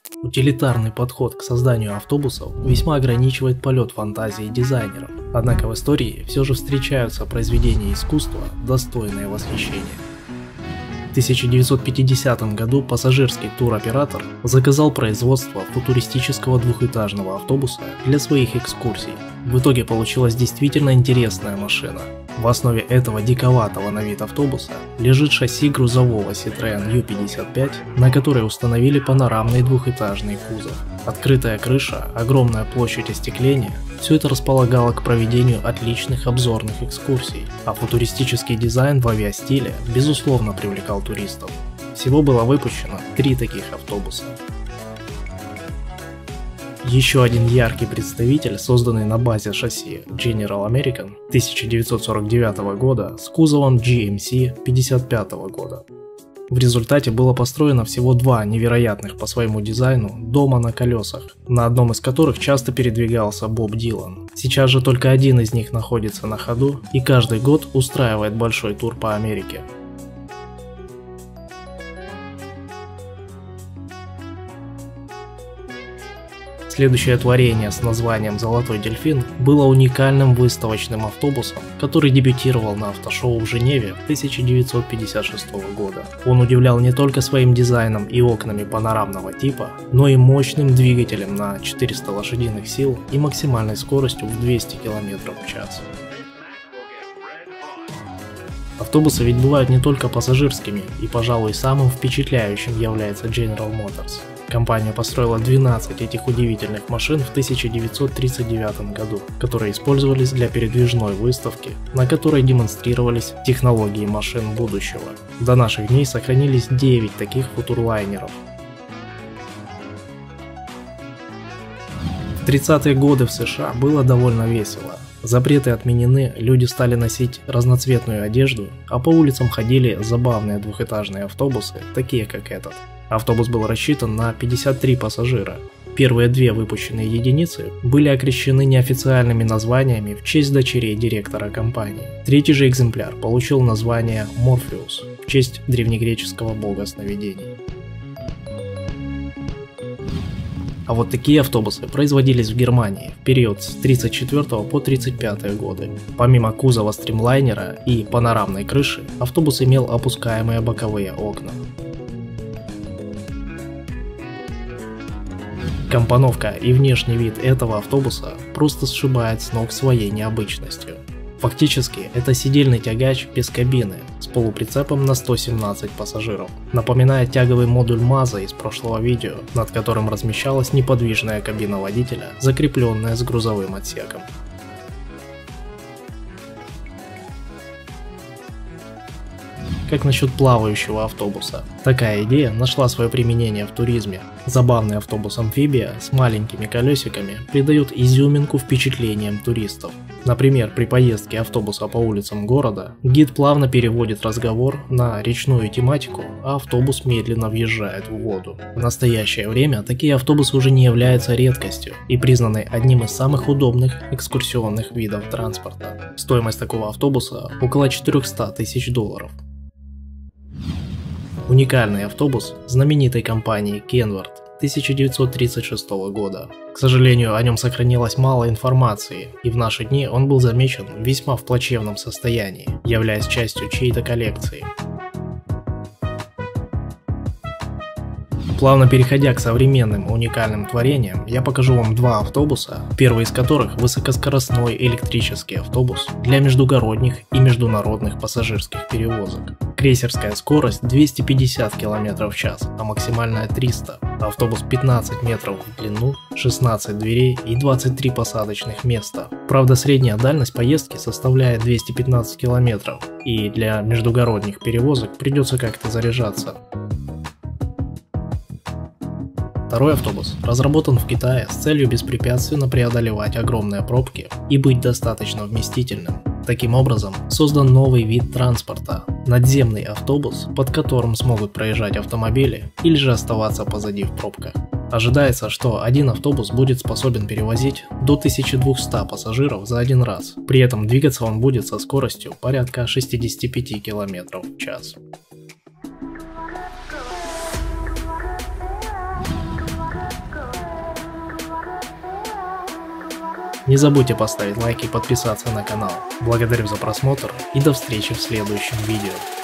Утилитарный подход к созданию автобусов весьма ограничивает полет фантазии дизайнеров, однако в истории все же встречаются произведения искусства, достойные восхищения. В 1950 году пассажирский туроператор заказал производство футуристического двухэтажного автобуса для своих экскурсий. В итоге получилась действительно интересная машина. В основе этого диковатого на вид автобуса лежит шасси грузового Citroën U55, на который установили панорамный двухэтажный кузов. Открытая крыша, огромная площадь остекления – все это располагало к проведению отличных обзорных экскурсий, а футуристический дизайн в авиастиле безусловно привлекал туристов. Всего было выпущено 3 таких автобуса. Еще один яркий представитель, созданный на базе шасси General American 1949 года с кузовом GMC 1955 года. В результате было построено всего 2 невероятных по своему дизайну дома на колесах, на одном из которых часто передвигался Боб Дилан. Сейчас же только один из них находится на ходу и каждый год устраивает большой тур по Америке. Следующее творение с названием «Золотой дельфин» было уникальным выставочным автобусом, который дебютировал на автошоу в Женеве 1956 года. Он удивлял не только своим дизайном и окнами панорамного типа, но и мощным двигателем на 400 лошадиных сил и максимальной скоростью в 200 км в час. Автобусы ведь бывают не только пассажирскими, и, пожалуй, самым впечатляющим является General Motors. Компания построила 12 этих удивительных машин в 1939 году, которые использовались для передвижной выставки, на которой демонстрировались технологии машин будущего. До наших дней сохранились 9 таких футурлайнеров. В 30-е годы в США было довольно весело. Запреты отменены, люди стали носить разноцветную одежду, а по улицам ходили забавные двухэтажные автобусы, такие как этот. Автобус был рассчитан на 53 пассажира. Первые 2 выпущенные единицы были окрещены неофициальными названиями в честь дочерей директора компании. Третий же экземпляр получил название Морфеус в честь древнегреческого бога сновидений. А вот такие автобусы производились в Германии в период с 1934 по 1935 годы. Помимо кузова стримлайнера и панорамной крыши, автобус имел опускаемые боковые окна. Компоновка и внешний вид этого автобуса просто сшибает с ног своей необычностью. Фактически, это сидельный тягач без кабины, с полуприцепом на 117 пассажиров. Напоминает тяговый модуль МАЗа из прошлого видео, над которым размещалась неподвижная кабина водителя, закрепленная с грузовым отсеком. Как насчет плавающего автобуса? Такая идея нашла свое применение в туризме. Забавный автобус-амфибия с маленькими колесиками придает изюминку впечатлениям туристов. Например, при поездке автобуса по улицам города гид плавно переводит разговор на речную тематику, а автобус медленно въезжает в воду. В настоящее время такие автобусы уже не являются редкостью и признаны одним из самых удобных экскурсионных видов транспорта. Стоимость такого автобуса около $400 тысяч. Уникальный автобус знаменитой компании Kenworth 1936 года. К сожалению, о нем сохранилось мало информации, и в наши дни он был замечен весьма в плачевном состоянии, являясь частью чьей-то коллекции. Плавно переходя к современным уникальным творениям, я покажу вам 2 автобуса, первый из которых высокоскоростной электрический автобус для междугородних и международных пассажирских перевозок. Крейсерская скорость 250 км в час, а максимальная 300. Автобус 15 метров в длину, 16 дверей и 23 посадочных места. Правда, средняя дальность поездки составляет 215 км, и для междугородних перевозок придется как-то заряжаться. Второй автобус разработан в Китае с целью беспрепятственно преодолевать огромные пробки и быть достаточно вместительным. Таким образом, создан новый вид транспорта – надземный автобус, под которым смогут проезжать автомобили или же оставаться позади в пробках. Ожидается, что один автобус будет способен перевозить до 1200 пассажиров за один раз, при этом двигаться он будет со скоростью порядка 65 км в час. Не забудьте поставить лайк и подписаться на канал. Благодарю за просмотр и до встречи в следующем видео.